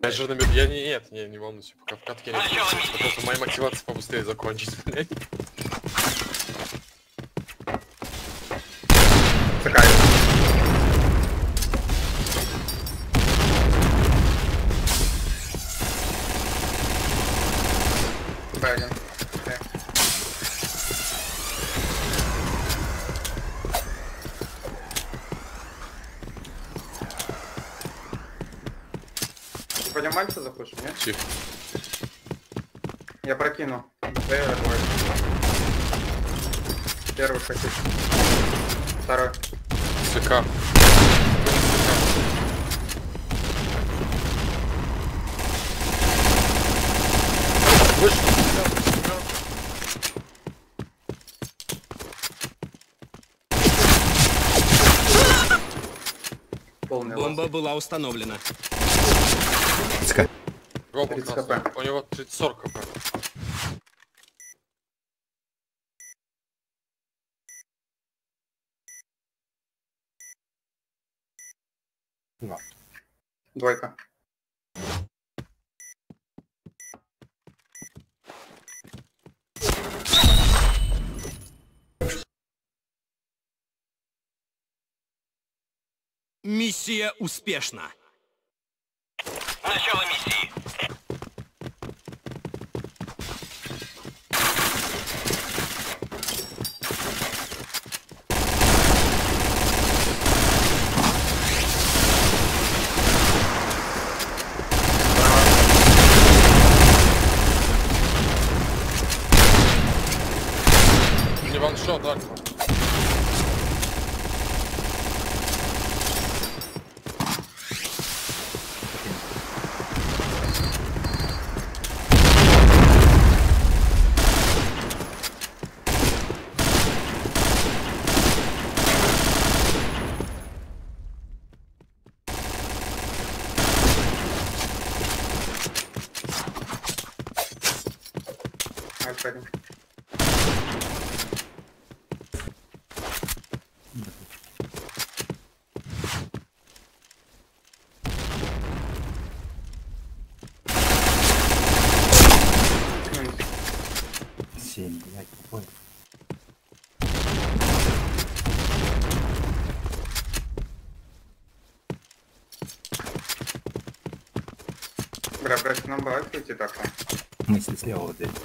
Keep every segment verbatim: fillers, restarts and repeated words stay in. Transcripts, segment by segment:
Я же набег, я не, нет, не, не волнуйся, пока в катке не потому что моя мотивация побыстрее закончить, блядь. Такая. Правильно. Пойдем мальца запушим, нет? Тихо. Я прокину. Д, двое. Первый хотит. Второй. СК. Вышел. Полный Бомба лаз. была установлена. Рома тридцать красный. хп. У него тридцать сорок хп. Двойка. Миссия успешна. Начало миссии. Не ваншот, Альфа. Альфа один. семь, блядь, какой. Бля, брать, нам бы Альфа идти так. В смысле слева вот здесь.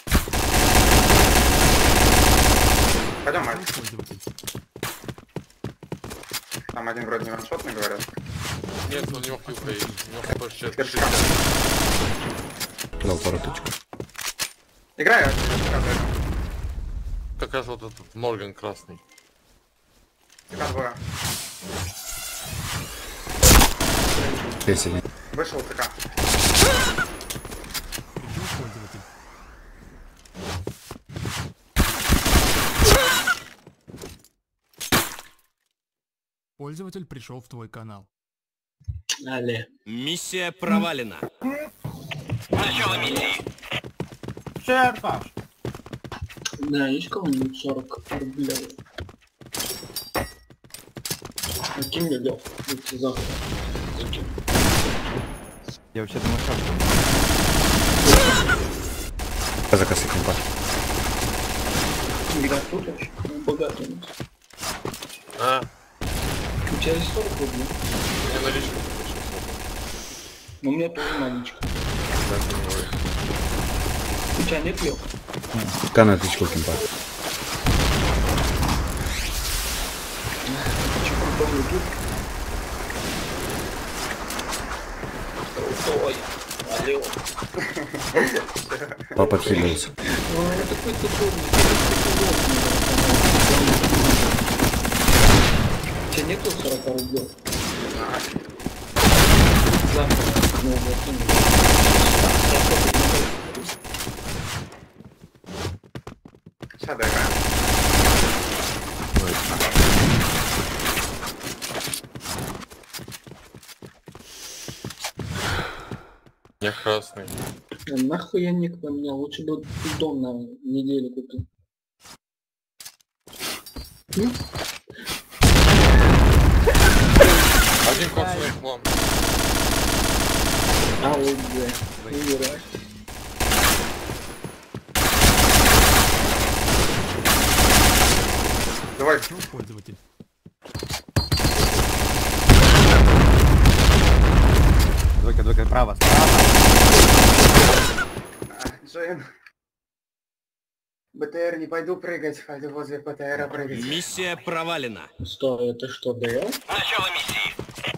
Пойдем, Альфа. Там один вроде не ваншотный, говорят. Нет, у него хилка есть. У него хп шестьдесят. Перчика. Дал пару точек. Играю, Альфа. Как раз вот этот Морган красный. ТК двое. Есть один. Вышел ТК. Пользователь пришел в твой канал. Але. Миссия провалена. Начало миссии. Черпаш! Да, есть кого-нибудь сорок рублей? Каким мне дел? Это завтра. Зачем? Я вообще думаю, что... Заказ компа. Да, тут вообще богатый у нас. А, У тебя есть сорок рублей? мне наличку. Но у меня тоже наличка. Да, понимаю. У тебя нет ее? Канал отличку компа. Почему помню тут? Ой, алло. Папа отхилился. Ну, это какой-то черный. У тебя нету сорок рублей? Завтра. Ну, вот, Сейчас доиграем. Я красный. А нахуй я ник поменял? Лучше бы дом на неделю купил. Один красный план. А, ой, бля. Умирай. Давай. Ну, пользователь. Двойка, двойка, право, справа. А, Джейн. БТР, не пойду прыгать, пойду возле БТРа прыгать. Миссия провалена. Стой, это что, ДЛ? Начало миссии.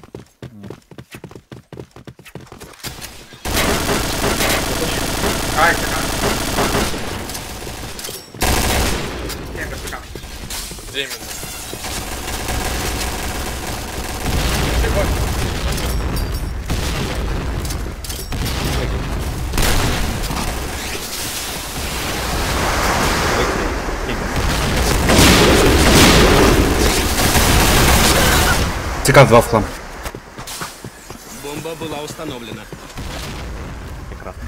Ай, ТК. Нет, это ТК. Где именно? ТК два в хлам. Бомба была установлена. Прекрасно.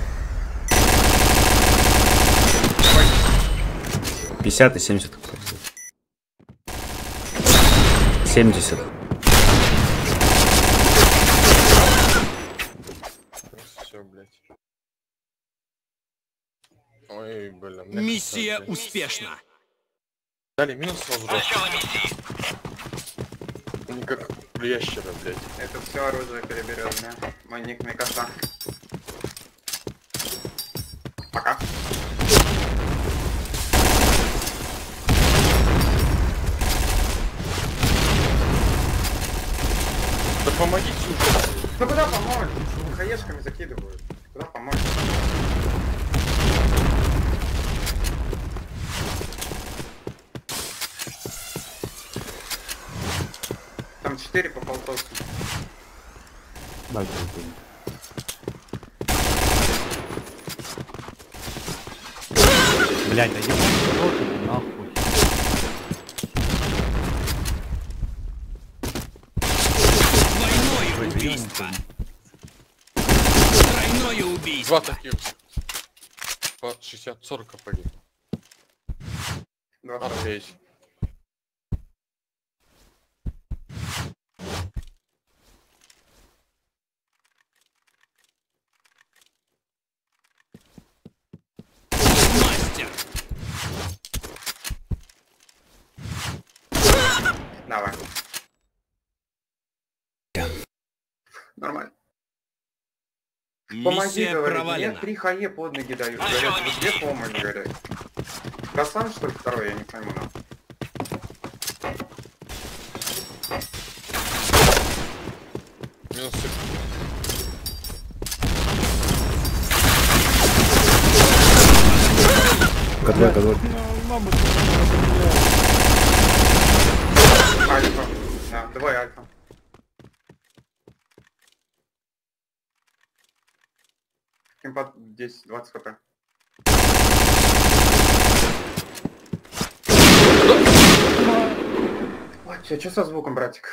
пятьдесят и семьдесят. семьдесят. Все, блядь. Ой, блин. мне Миссия кажется, успешна. дали минус сразу. Начало миссии. Не как у ящера, блядь. Это все оружие переберет, да? Мой ник на коса. Пока. Да помогите уже. Ну куда помочь? Хаешками закидывают. Куда помочь? Там четыре по полтосу. Дальше выйдем. Блять, да ебать, нахуй. Двойное убийство. Тройное убийство. Два таких. По шестьдесят сорок погиб. Два Офигеть. Мастер. Давай. Нормально. Помоги, Миссия говорит. Мне провалена. три хае под ноги дают. А Говорят, что, где помощь, говорят. Красан, что ли, второй? Я не пойму, да. Минус Двойка, двойка. Альфа. Да, давай альфа. Кемпад десять двадцать хп. Ой, чё, чё со звуком, братик?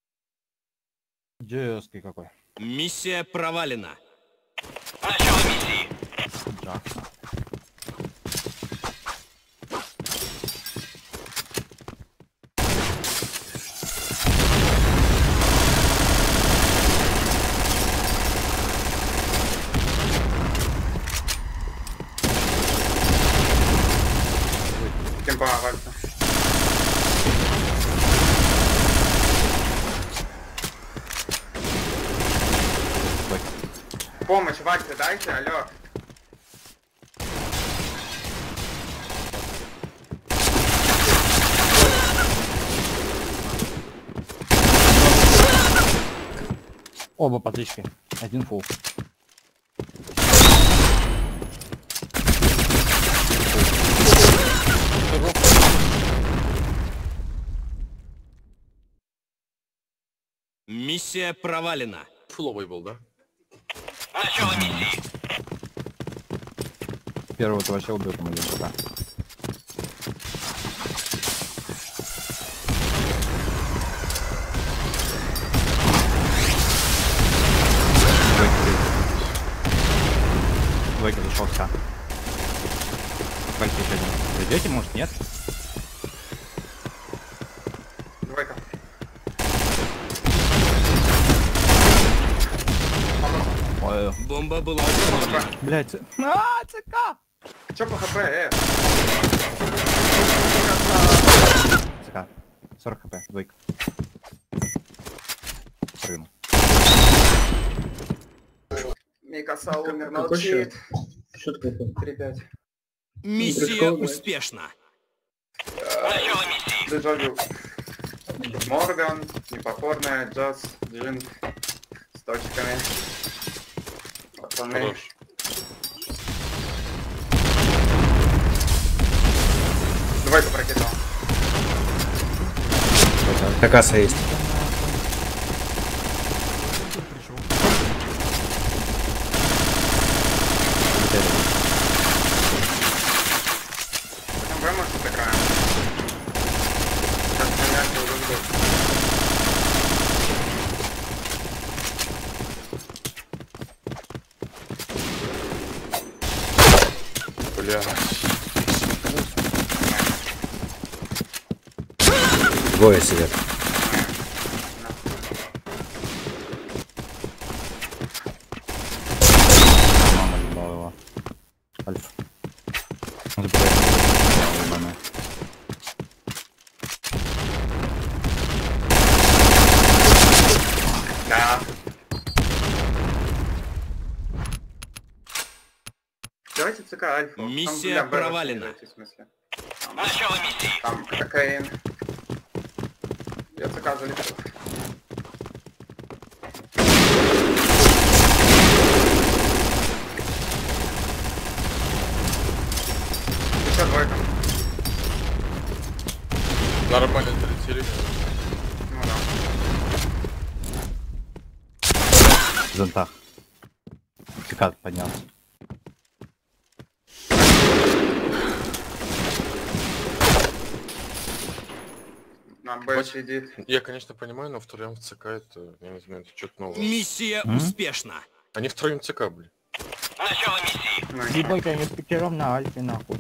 Дерзкий какой. Миссия провалена. Начало миссии. Джак. Кемпа в альфа. Помощь, Вальте, дайте, алло. Оба потычки. Один фул. Миссия провалена. фуловый был, да? Начало миссии. Первого ты вообще убил, там один пока. Двойка зашел ска. Вальки еще один. Зайдете, может, нет? Двойка. Ой, делаю? Бомба была установлена. Блять. А, ЦК! Чё по хп, э? ЦК. сорок хп, двойка. Прыгнул. Микаса умер, Какой молчит. Что такое? три пять. Миссия Прикольно. успешна. Дежавю. Морган, непокорная, Джаз, Джин с точками. Пацаны. Хорош. Двойку прокидал. Какаса есть. Пришел. Там Б может сыграем. Сейчас менять уже ждут. Бля. Двое сидят. Мама ебала его. Альфа. Он забирает. Ебаная. Да. Давайте ЦК Альфа. Там, Миссия бля, Б провалена. раскидывайте, в смысле. Там кокаин. Я ЦК залетел. Еще двойка. Нормально долетели. Ну да. В зонтах. ЦК поднялся. На Б сидит. Я, конечно, понимаю, но втроем в ЦК это, я не знаю, это что-то новое. Миссия М? успешна. Они втроем в ЦК, блин. Ну, Ебать, они пятером на альфе нахуй.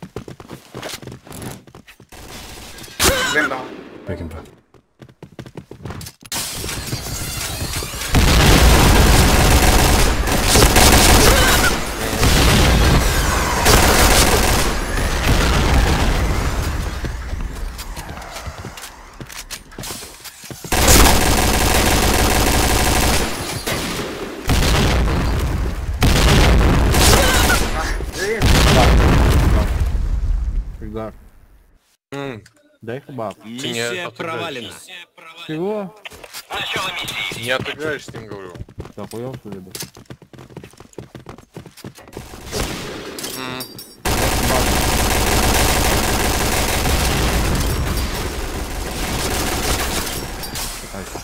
Блин, да. Бэкэмпа. Блин. Фигар. М, Дай хабак. Миссия отыграешь. провалена. Чего? Не отыграешь, с ним говорю. Ты охуел, что ли, да? М, Альфа.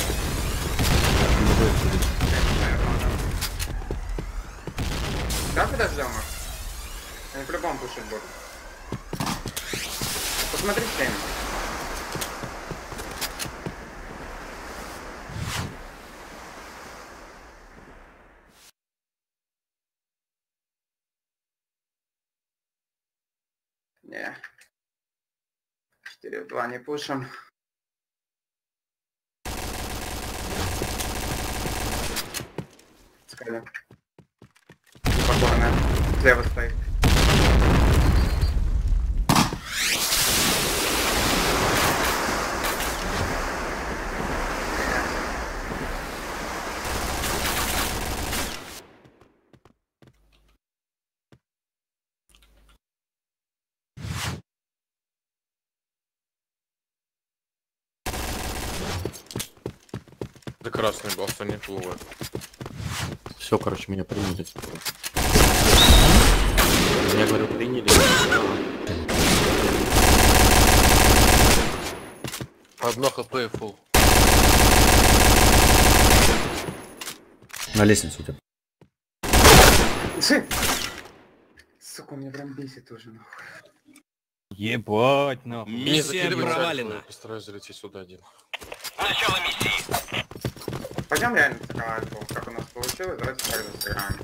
Не будет сидеть. Да, подождем их. Они по-любому пушить будут. Посмотри время. Не. четыре в два не пушим. Скали. Непокорная. Слева стоит. Да красный был, остальные плывы. Все, короче, меня приняли. Меня, говорю, приняли. Одно хп и фул. На лестницу идет. Сука, меня прям бесит уже, нахуй. Ебать, нахуй. Не Миссия закидывайте провалена. альфу, я постараюсь залететь сюда один. Пойдем реально ЦК Альфу, как у нас получилось, давайте так же сыграем.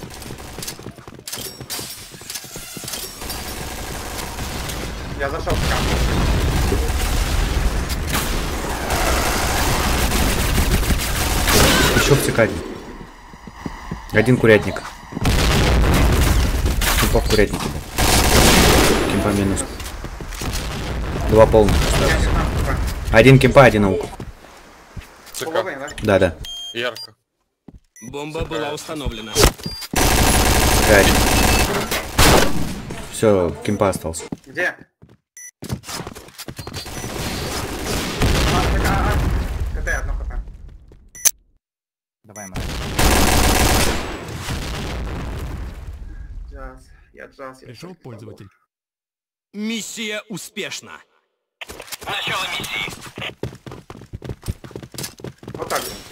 Я зашел в ЦК. Еще в ЦК один. Один курятник. Кимпа в курятнике. Кимпа минус. Два полных осталось. Один кимпа, один наука. ЦК. Половые, да? Да, да. Ярко. Бомба была установлена. Один. Все, кимпа остался. Где? А, ТК, а. КТ, одно хп. Давай, Марк. Джаз. Я джаз. я Пришел только пользователь. Миссия успешна. Начало миссии. Вот так же.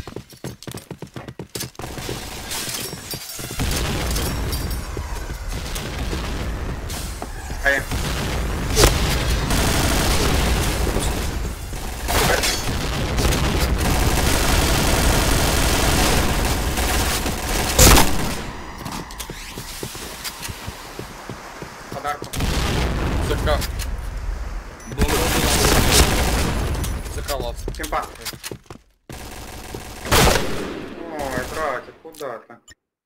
Ай. Подарку. ЦК. Бомба была ЦК лаз. Кимпа. Ой, братик, куда ты?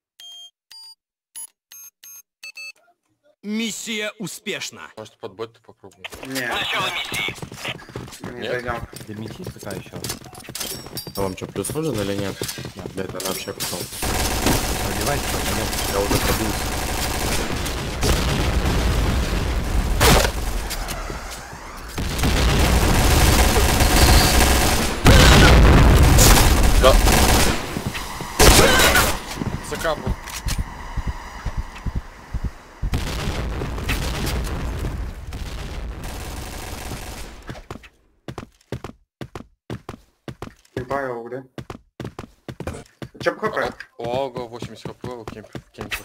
Миссия успешна. Может под бет попробуем. Не, Начало миссии. мы не Нет? дойдем. Дельмити ЦК еще. А вам что, плюс нужен или нет? Да, это вообще пошел. Пробивайте, пойдем. Я уже пробился. Да. ЦК был. Кимпа его, да? Чё по хп? Ого, восемьдесят хп, у кемп, кемп.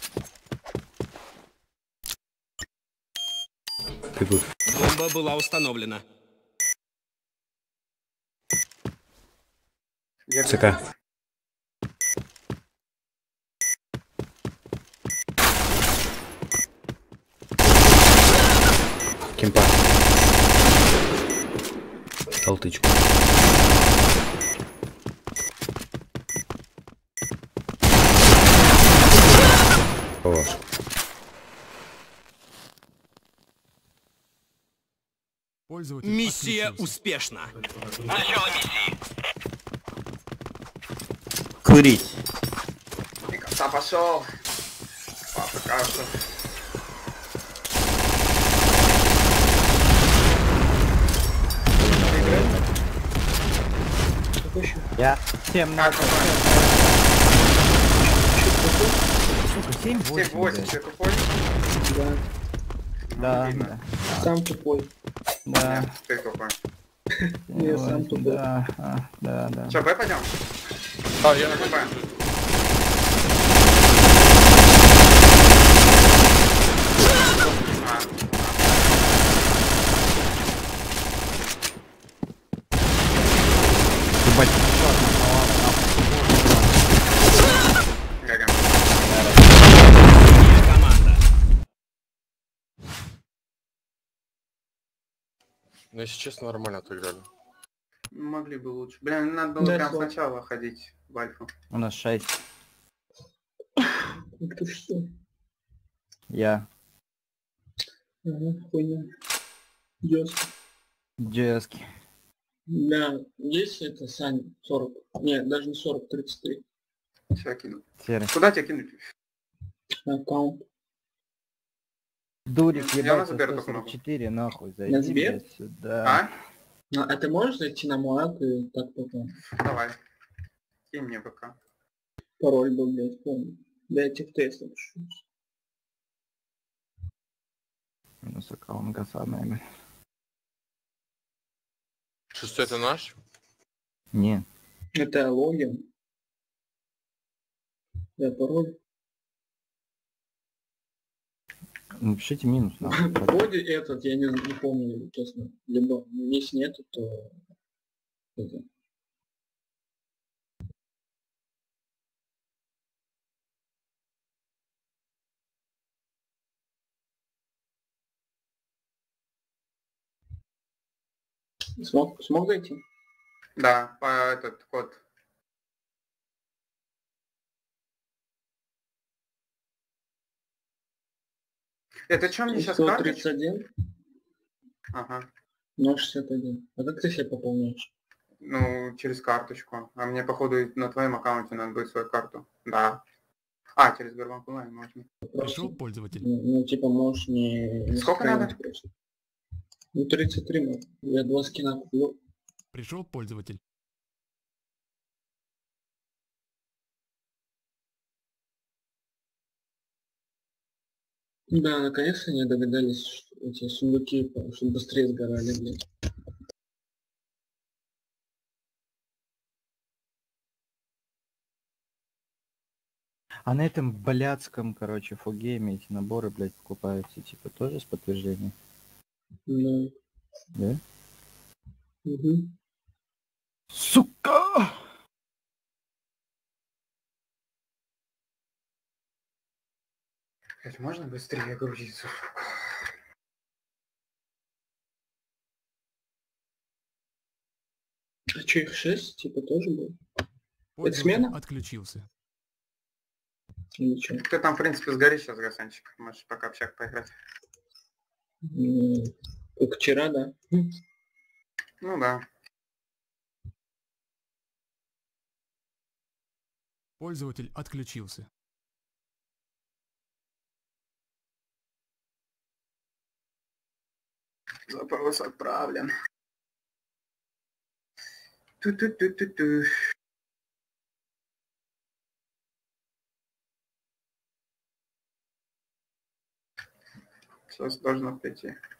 Бегут. Бомба была установлена. Где ты? ЦК. Кимпа. Толтычку. Хорош. Пользователь Миссия отключился. успешна. Начало миссии. Курить. И кота пошел. Папа кашу. Какой еще? Я семь на Как тупой? сука, семь семь восемь, ты тупой? Да, Да, Видно. да, сам тупой. да. Нет, ты тупой. Я сам тупой. Да, а, да, да. Че, Б пойдем? А, я на Б. А, Ебать, горим. Моя команда. Ну, если честно, нормально отыграли. Могли бы лучше. Блин, надо было Да, прям слава. сначала ходить в альфу. у нас шесть. Ух ты что? Я. Ага, хуйня. Идёт. Джески. Да, есть это, Сань, сорок. Нет, даже не сорок, тридцать три. Сейчас кину. Серый. Куда тебя кинуть? Аккаунт. Дурик, Я на ебать, Сбер сто только сорок могу. четыре, нахуй, зайди, На Сбер? блядь, сюда. А? А, а ты можешь зайти на мой ак и так потом? Давай. Кинь мне БК. Пароль был, блядь, помню. Дайте в тест напишу. Минус аккаунт гасадный. Шестой это наш? Не. Это логин. Да, пароль. Напишите минус, нахуй. Вроде этот, я не, не помню, честно. Либо, если нет, то... Это. Смог, смог зайти? Да, по этот код. Это что мне сейчас сто карточку? тридцать один, Ага. ноль шестьдесят один. А как ты себе пополняешь? Ну, через карточку. А мне, походу, на твоем аккаунте надо будет свою карту. Да. А, через Сбербанк онлайн можно. Пришел пользователь. Ну, ну, типа, можешь не... не Сколько сканировать надо? просто. Ну, тридцать три надо. Я два скина куплю. Пришел пользователь. Да, наконец-то они догадались, что эти сундуки, чтобы быстрее сгорали, блин. А на этом блядском, короче, фугейме эти наборы, блядь, покупаются, типа, тоже с подтверждением? Да. Да? Угу. Сука! Блядь, можно быстрее грузиться? А что, их шесть, типа, тоже было? Пользователь смена? отключился. Или что? Ты там, в принципе, сгоришь сейчас, Гасанчик. Можешь пока общак поиграть. Ну, как вчера, да? Хм. Ну да. Пользователь отключился. Запрос отправлен. Ту-ту-ту-ту-ту. Сейчас должно прийти.